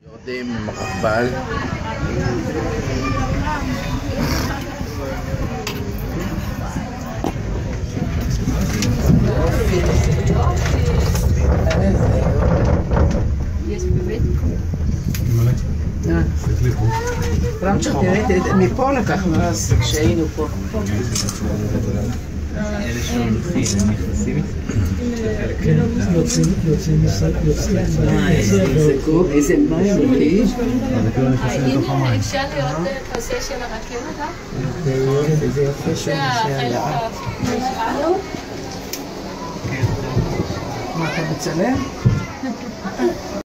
יורדים מוכבל. רמצ'ה, תראה, מפה לקחנו אז כשהיינו פה. אלה שהולכים, הם נכנסים? איזה מים לוקחים? הנה אפשר לראות את הנושא של הרכבת? זה יפה זה החלק שלנו. מה אתה מצלם?